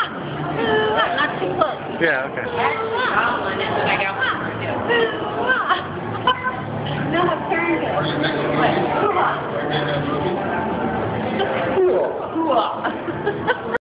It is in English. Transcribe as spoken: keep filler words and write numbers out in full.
Not too close. Yeah, okay. That's the problem, is when I go,